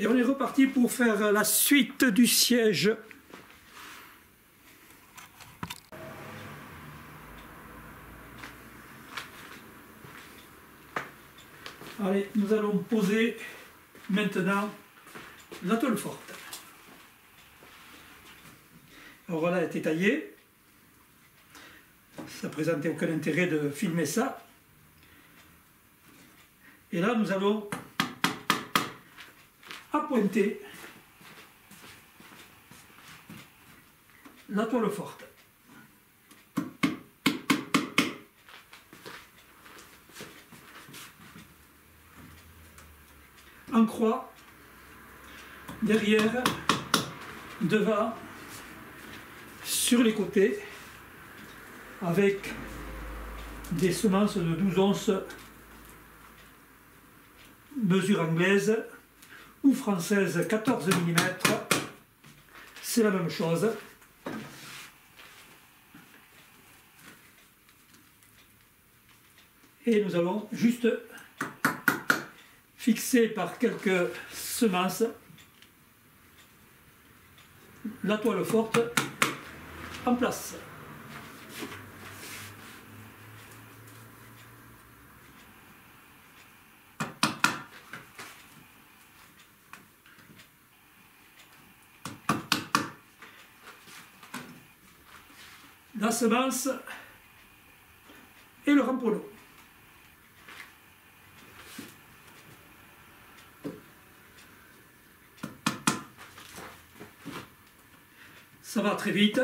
Et on est reparti pour faire la suite du siège. Allez, nous allons poser maintenant la tôle forte. Alors voilà, elle a été taillée. Ça ne présentait aucun intérêt de filmer ça. Et là, nous allons appointer la toile forte. En croix, derrière, devant, sur les côtés, avec des semences de 12 onces, mesure anglaise ou française 14 mm, c'est la même chose. Et nous allons juste fixer par quelques semences la toile forte en place. La semence et le ramponneau. Ça va très vite.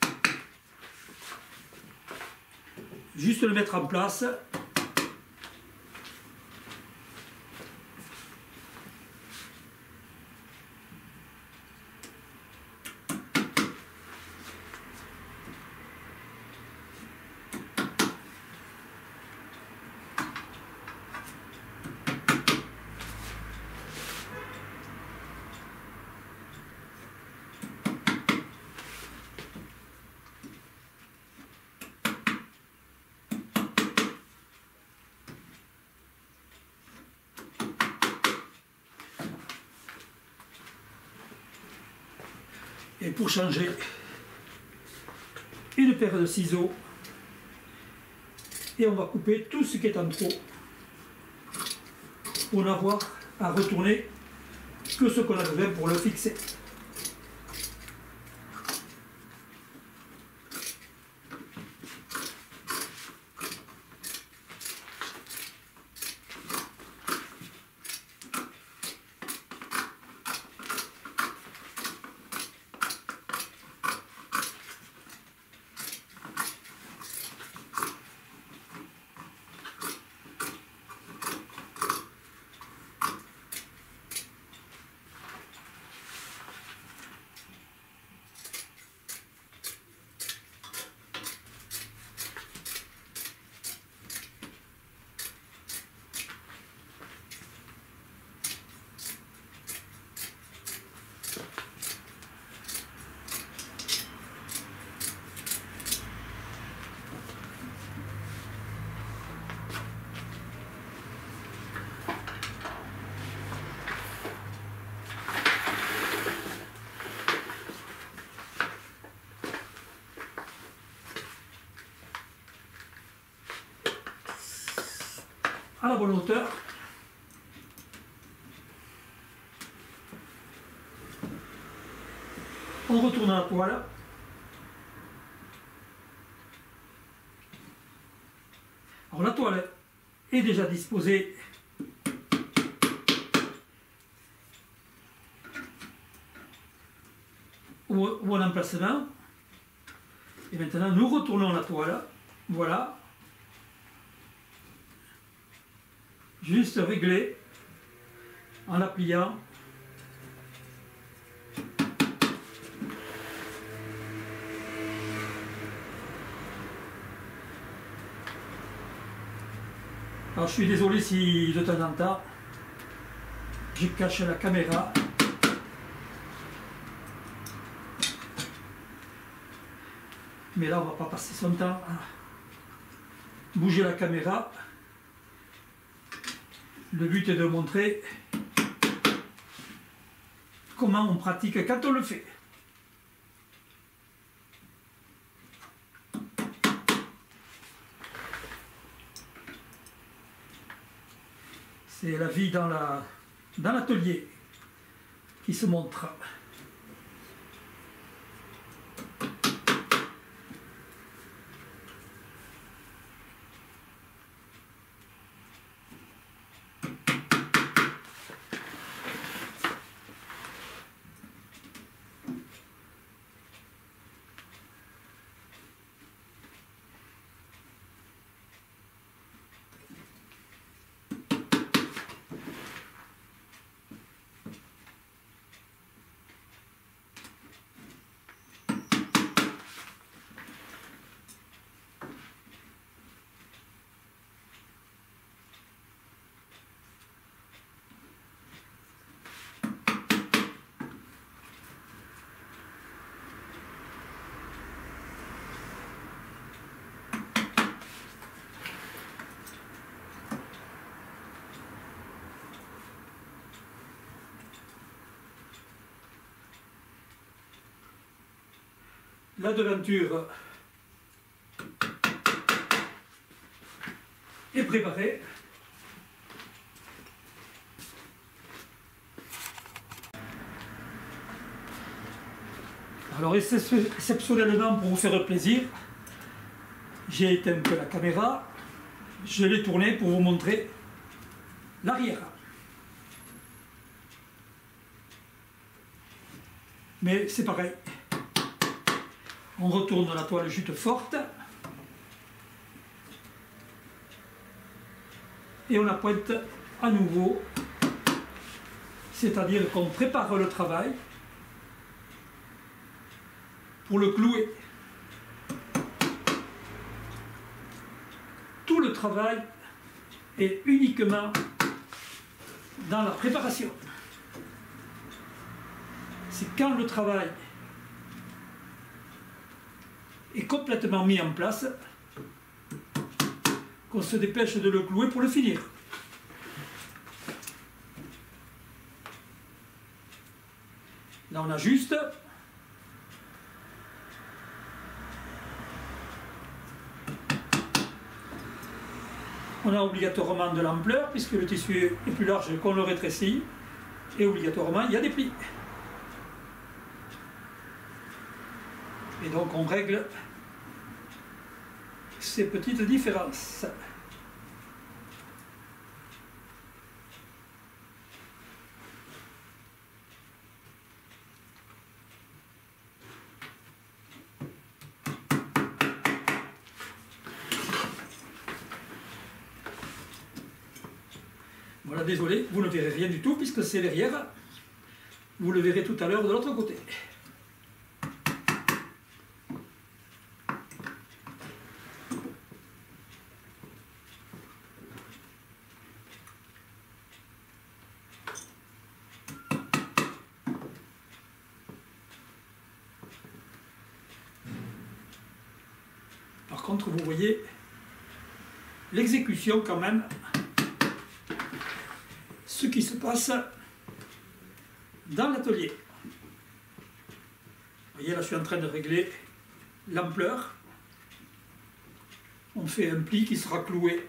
Juste le mettre en place. Et pour changer, une paire de ciseaux et on va couper tout ce qui est en trop pour n'avoir à retourner que ce qu'on a besoin pour le fixer. À la bonne hauteur. On retourne à la toile. Alors la toile est déjà disposée au bon emplacement. Et maintenant nous retournons la toile. Voilà. Juste régler en la pliant. Alors je suis désolé si de temps en temps je cache la caméra. Mais là on ne va pas passer son temps à bouger la caméra. Le but est de montrer comment on pratique quand on le fait. C'est la vie dans l'atelier qui se montre. La devanture est préparée. Alors exceptionnellement, pour vous faire plaisir, j'ai éteint un peu la caméra, je l'ai tournée pour vous montrer l'arrière. Mais c'est pareil. On retourne la toile jute forte et on la pointe à nouveau, c'est-à-dire qu'on prépare le travail pour le clouer. Tout le travail est uniquement dans la préparation. C'est quand le travail est complètement mis en place qu'on se dépêche de le clouer pour le finir. Là on ajuste. On a obligatoirement de l'ampleur puisque le tissu est plus large qu'on le rétrécit et obligatoirement il y a des plis. Et donc on règle ces petites différences. Voilà, désolé, vous ne verrez rien du tout puisque c'est derrière. Vous le verrez tout à l'heure de l'autre côté. Par contre, vous voyez l'exécution quand même, ce qui se passe dans l'atelier. Vous voyez, là je suis en train de régler l'ampleur. On fait un pli qui sera cloué.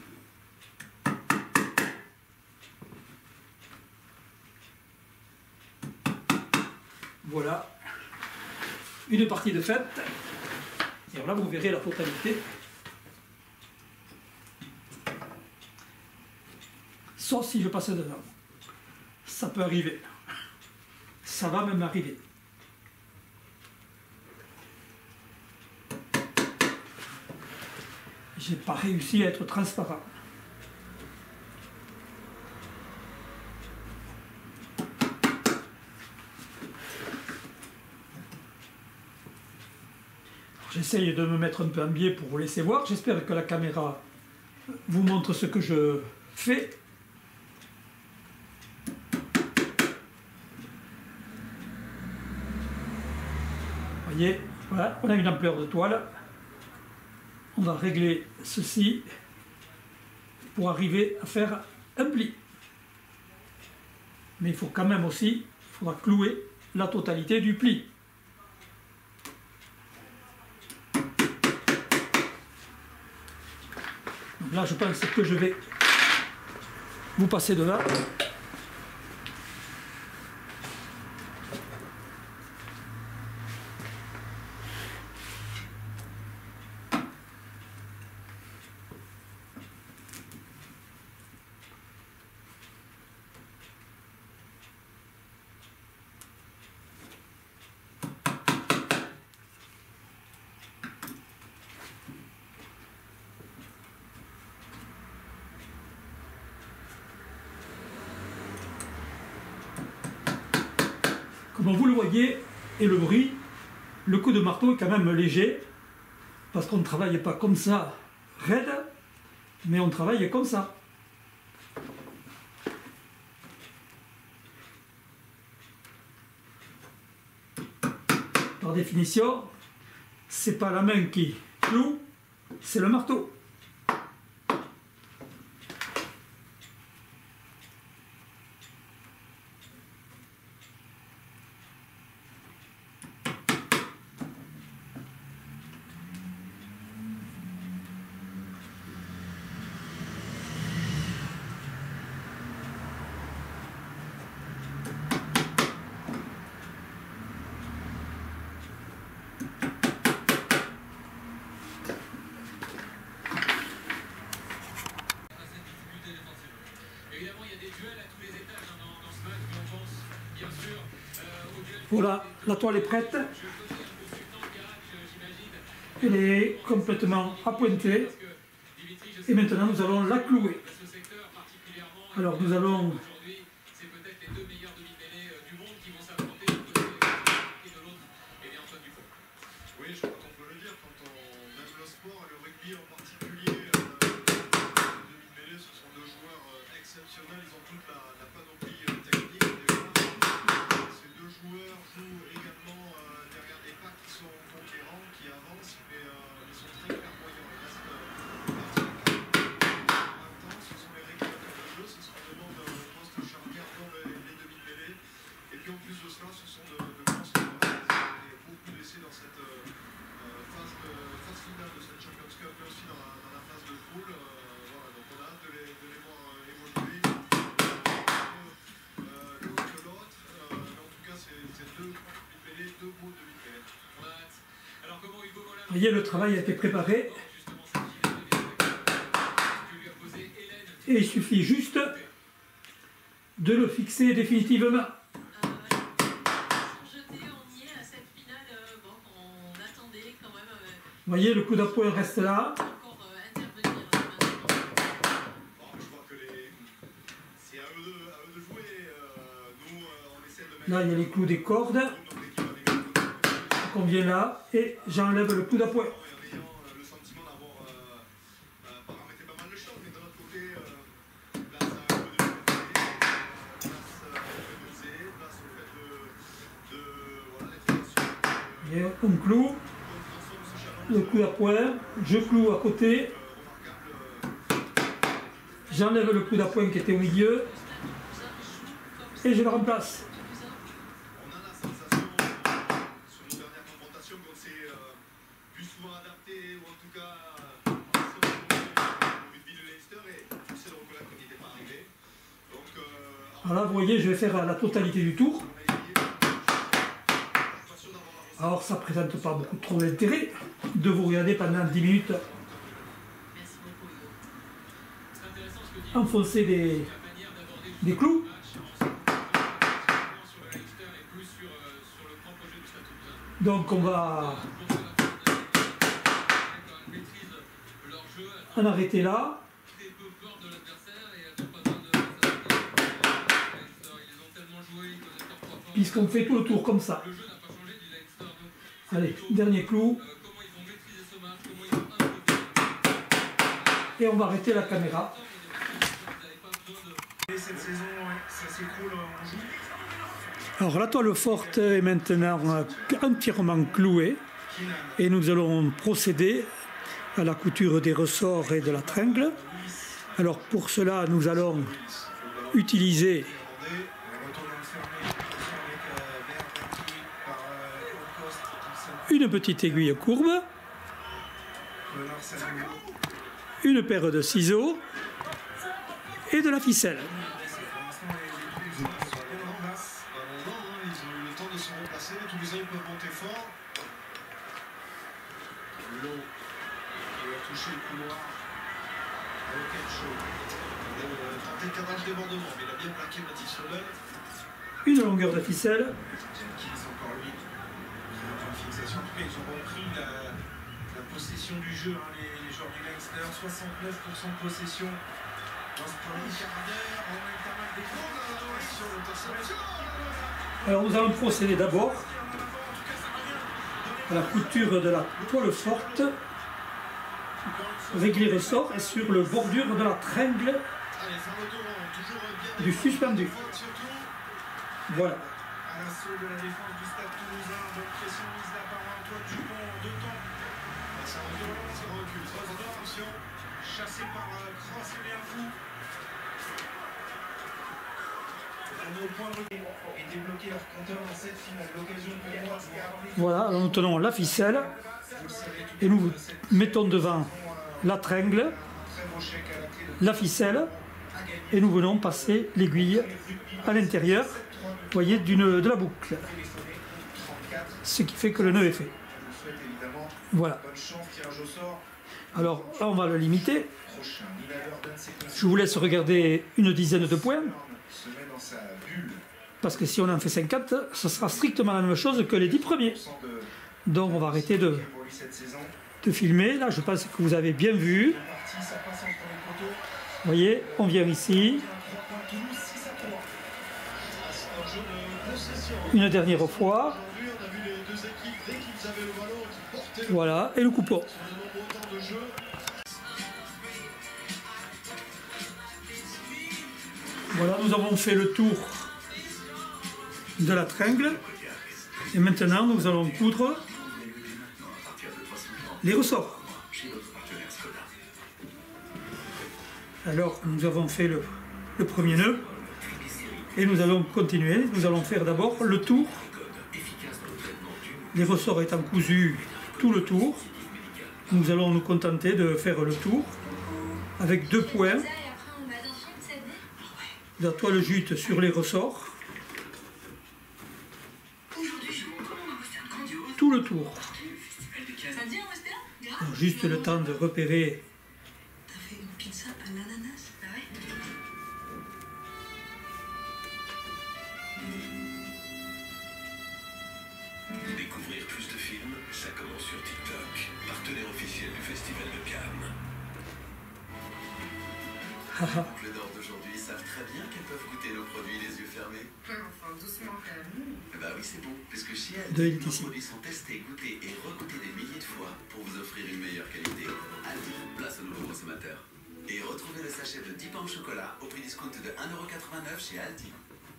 Voilà, une partie de faite. Et là, vous verrez la totalité. Sauf si je passe dedans. Ça peut arriver. Ça va même arriver. J'ai pas réussi à être transparent. J'essaye de me mettre un peu en biais pour vous laisser voir. J'espère que la caméra vous montre ce que je fais. Vous voyez, voilà, on a une ampleur de toile. On va régler ceci pour arriver à faire un pli. Mais il faut quand même aussi faudra clouer la totalité du pli. Donc là, je pense que je vais vous passer de là. Comme vous le voyez, et le bruit, le coup de marteau est quand même léger, parce qu'on ne travaille pas comme ça, raide, mais on travaille comme ça. Par définition, c'est pas la main qui cloue, c'est le marteau. Voilà, la toile est prête. Elle est complètement appointée. Et maintenant, nous allons la clouer. Alors, nous allons... Oui, je crois qu'on peut le dire, quand on aime le sport, et le rugby en particulier, les demi-mêlées, ce sont deux joueurs exceptionnels, ils ont toute la panoplie technique. Ces deux joueurs jouent également derrière des packs qui sont conquérants, qui avancent, mais ils sont très clairvoyants. Ils restent intenses, ce sont les régulateurs de jeu, c'est ce qu'on demande au poste charnière dans les demi-mêlées. Et puis en plus de cela, ce sont de grands sportifs, et beaucoup blessés dans cette phase finale de cette Champions Cup, mais aussi dans la phase de poule. Voilà, donc on a hâte de les voir évoluer, l'un que l'autre. Mais en tout cas, c'est deux demi-mêlées, deux beaux demi-mêlées. On a hâte. Alors comment Hugo Mollin... Vous voyez, le travail a été préparé. Et il suffit juste de le fixer définitivement. Vous voyez, le coup d'appoint reste là. Là, il y a les clous des cordes. On vient là et j'enlève le coup d'appoint. Le sentiment d'avoir paramétré pas mal de choses, mais de l'autre côté, place à un peu de place au fait de Et on cloue. Le coup d'appoint, je cloue à côté, j'enlève le coup d'appoint qui était au milieu et je le remplace. On a la sensation, sur nos dernières confrontations, qu'on s'est plus souvent adapté, ou en tout cas, au rugby de Leinster, et c'est le reconnaître qu'on n'y était pas arrivé. Donc, Alors là, vous voyez, je vais faire la totalité du tour. Alors ça ne présente pas beaucoup trop d'intérêt de vous regarder pendant 10 minutes enfoncer des clous. Donc on va en arrêter là. Puisqu'on fait tout le tour comme ça. Allez, dernier clou. Et on va arrêter la caméra. cette saison, ça s'écroule en joue. Alors la toile forte est maintenant entièrement clouée. Et nous allons procéder à la couture des ressorts et de la tringle. Alors pour cela, nous allons utiliser une petite aiguille courbe, une paire de ciseaux et de la ficelle. Tous les hommes peuvent monter fort. Long qui va toucher le couloir avec quelque chose. Tenté de cadrage débordement, mais il a bien plaqué Mathis Lebel. Une longueur de ficelle. Jenkins encore lui. Une fixation. En tout cas, ils ont repris la possession du jeu, hein, les joueurs du Leinster. 69% de possession dans ce premier quart d'heure. On a eu pas mal d'écrans sur l'interception. Alors nous allons procéder d'abord à la couture de la toile forte avec les ressorts et sur le bordure de la tringle du suspendu. Voilà. À l'assaut de la défense du Stade Toulousain, bonne pression mise là par Antoine Dupont en deux temps. Ça recule, attention, chassé par Cross et Léafou. On est au point de et débloquer leur compteur dans cette finale. L'occasion pour moi de Voilà, alors nous tenons la ficelle et nous mettons devant la tringle, la ficelle et nous venons passer l'aiguille à l'intérieur, vous voyez, de la boucle. Ce qui fait que le nœud est fait. Voilà. Alors là on va le limiter. Je vous laisse regarder une dizaine de points. Parce que si on en fait 50, ce sera strictement la même chose que les 10 premiers. Donc on va arrêter de filmer. Là, je pense que vous avez bien vu. Vous voyez, on vient ici. Une dernière fois. Voilà, et le coupon. Voilà, nous avons fait le tour de la tringle et maintenant nous allons coudre les ressorts. Alors nous avons fait le premier nœud et nous allons continuer. Nous allons faire d'abord le tour, les ressorts étant cousus tout le tour. Nous allons nous contenter de faire le tour avec 2 points de la toile jute sur les ressorts. Tout le tour. Alors, juste le temps de repérer. Découvrir plus de films, ça commence sur TikTok, partenaire officiel du Festival de Cannes. Les Nord d'aujourd'hui savent très bien qu'elles peuvent goûter nos produits les yeux fermés. Enfin, doucement quand même. Bah oui, c'est bon, puisque chez De Aldi, nos ici. produits sont testés, goûtés et regoûtés des milliers de fois pour vous offrir une meilleure qualité. Aldi, place au nouveau consommateur. Et retrouvez le sachet de 10 pains au chocolat au prix discount de 1,89 € chez Aldi.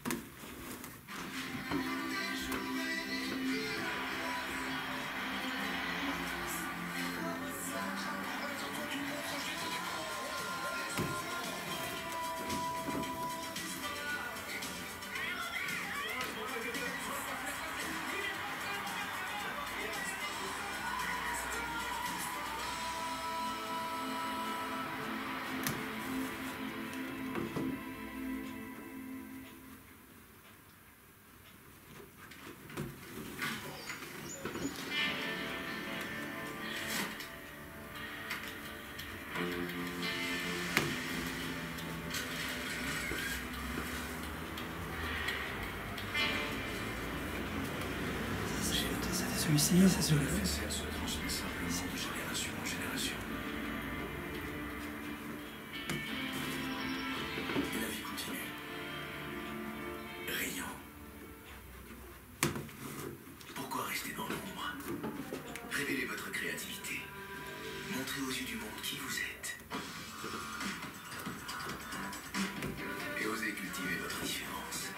Celui-ci, c'est celui-là. L'essai se transmet simplement de génération en génération. Et la vie continue. Riant. Pourquoi rester dans l'ombre? Révélez votre créativité. Montrez aux yeux du monde qui vous êtes. Et osez cultiver votre différence.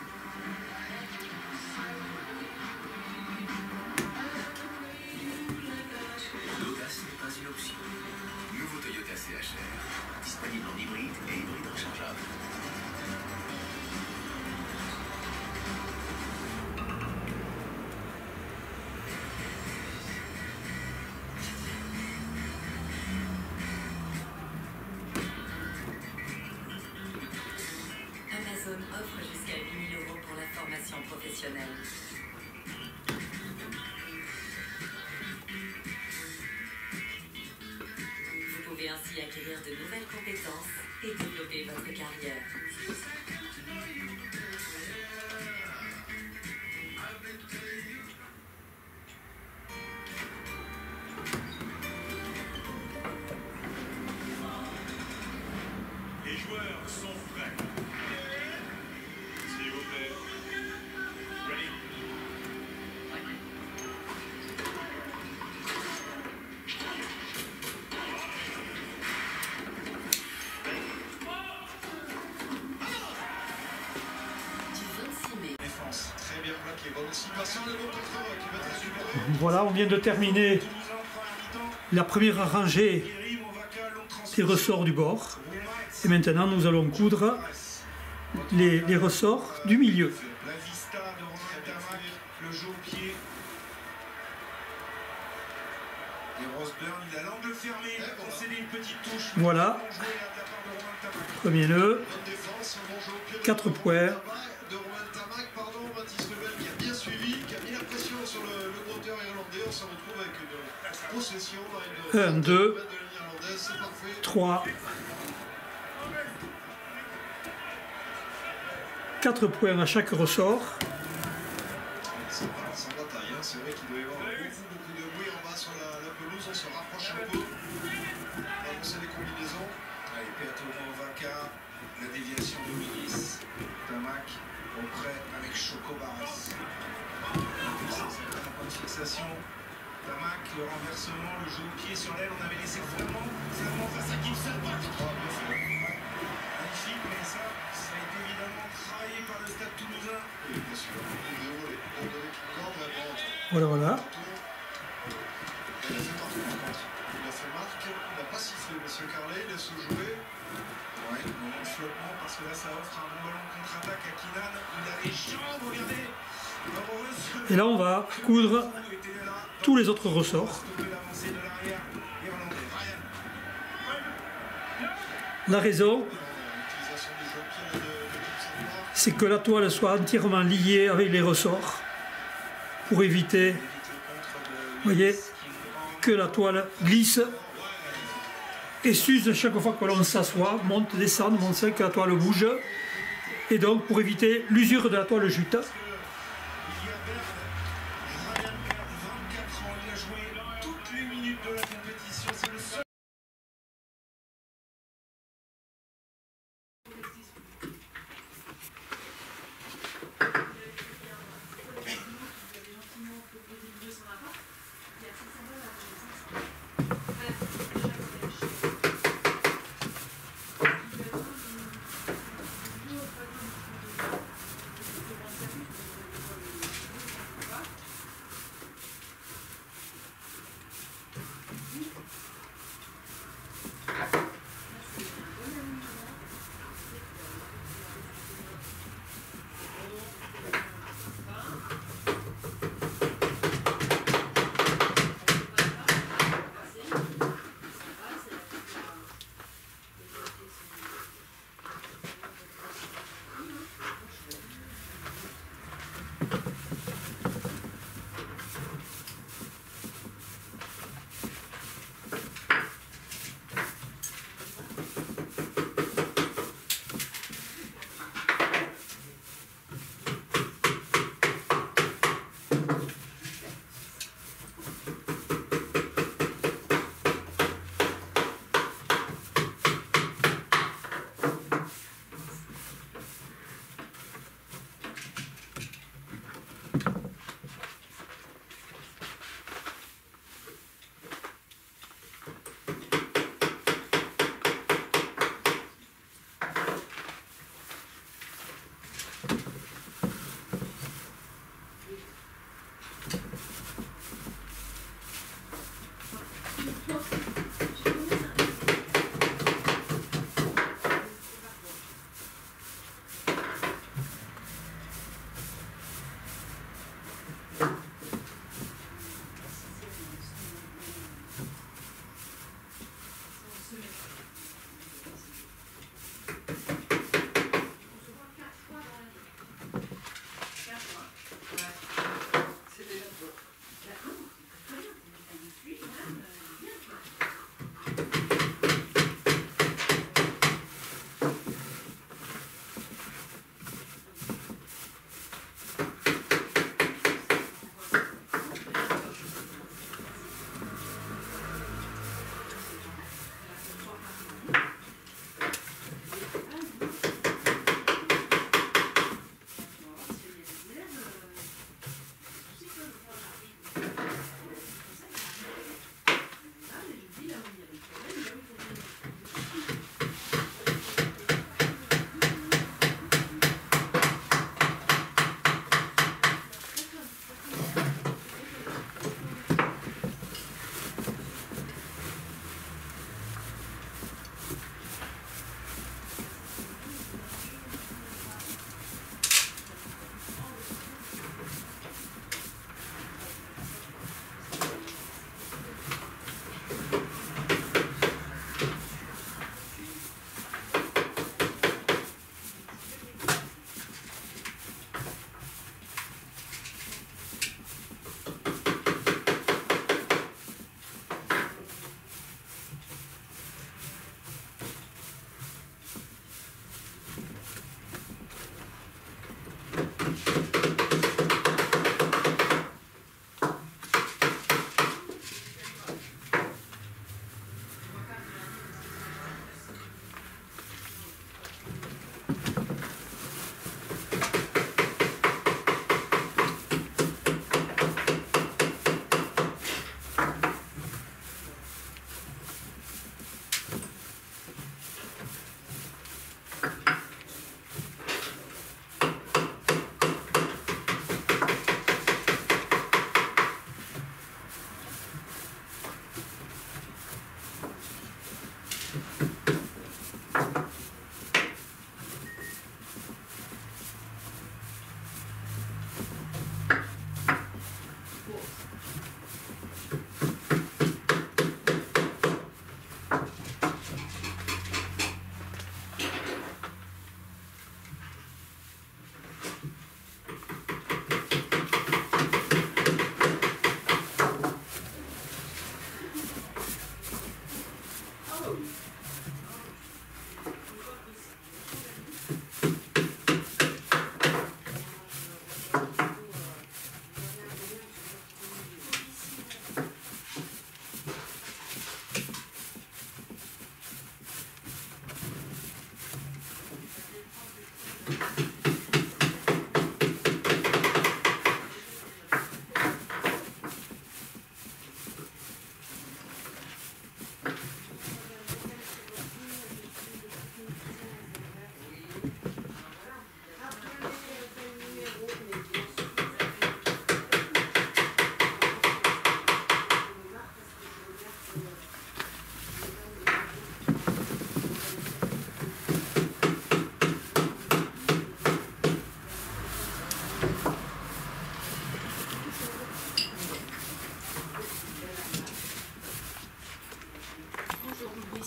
L'audace n'est pas une option. Nouveau Toyota CHR. Disponible en hybride et hybride rechargeable. formation professionnelle. Vous pouvez ainsi acquérir de nouvelles compétences et développer votre carrière. Les joueurs sont prêts. S'il vous plaît. Ready? Du 26 mai. Défense très bien plaquée. Bonne anticipation, le bon contre qui va être super. Voilà, on vient de terminer la première rangée des ressorts du bord. Et maintenant, nous allons coudre les ressorts du milieu. La vista de Romain Tamac, le jeu au pied. Et Roseburn, il a l'angle fermé, il a concédé une petite touche. Voilà, Bon joué de la part de Romain Tamac. premier nœud, Bonne défense, un bon jeu au pied de 4 points. De Romain Tamac, pardon, Baptiste Lebel qui a bien suivi, qui a mis la pression sur le grotteur irlandais. On se retrouve avec une possession dans une 1, 2, de la ligne irlandaise, c'est parfait. 3, 4 points à chaque ressort. Sans bataille, hein. C'est vrai qu'il doit y avoir beaucoup de bruit en bas sur la pelouse. On se rapproche un peu. On va lancer les combinaisons. Allez, Peatono, Vaca, la déviation de Minis, Tamac, auprès avec Choco Barras. Un point de fixation. Tamac, le renversement, le jeu au pied sur l'aile. On avait laissé Flamand face à Gibson. Magnifique, mais ça a été évidemment travaillé par le Stade Toulousain. Oui, bien sûr. Voilà, voilà. Il a fait marque, par contre. Il a fait marque. Il n'a pas sifflé, monsieur Carlet. Il laisse jouer. Ouais, moment de flottement parce que là, ça offre un bon ballon de contre-attaque à Kinan. Il a les jambes, regardez. Et là, on va coudre tous les autres ressorts. La raison, c'est que la toile soit entièrement liée avec les ressorts pour éviter, vous voyez, que la toile glisse et s'use chaque fois que l'on s'assoit, monte, descend, monte, que la toile bouge, et donc pour éviter l'usure de la toile jute. Bonjour Louis.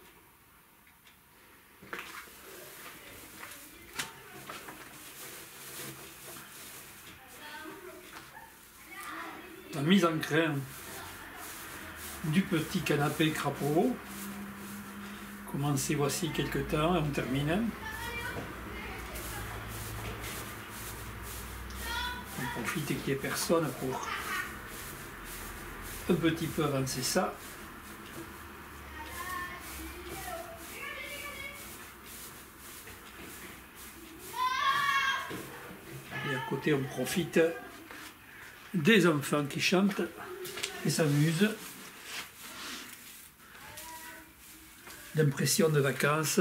La mise en grain du petit canapé crapaud. Commencez voici quelques temps et on termine. On profite qu'il n'y ait personne pour un petit peu avancer ça. Et à côté on profite des enfants qui chantent et s'amusent. L'impression de vacances.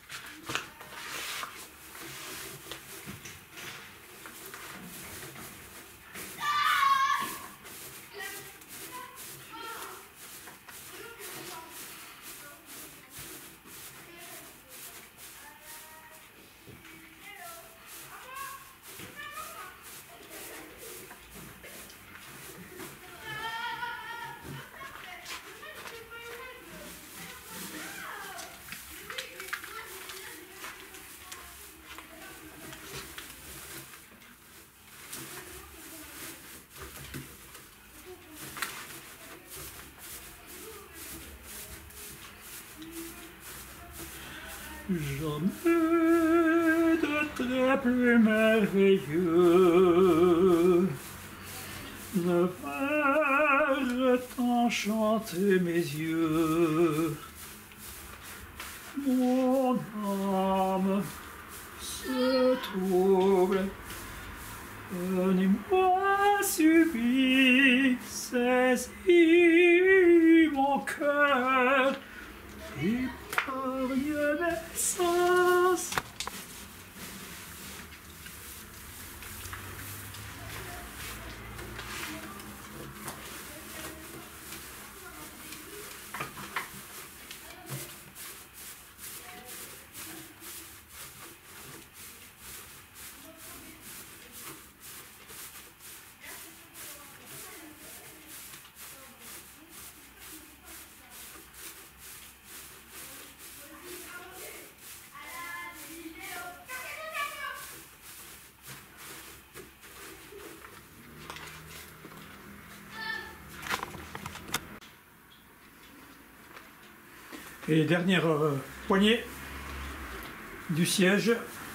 Jamais de trait plus merveilleux ne verrait enchanter mes yeux. Mon âme se trouble, un émoi subit saisit mon cœur. Épargne mes sens. Et dernière poignée du siège.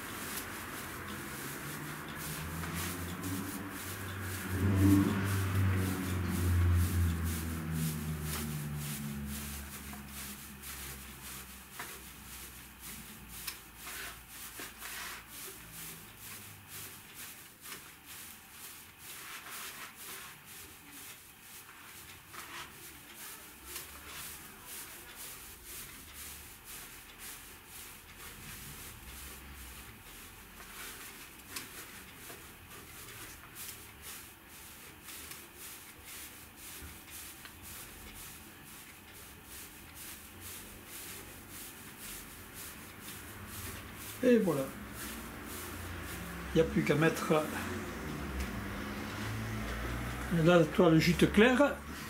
Et voilà. Il n'y a plus qu'à mettre la toile jute claire.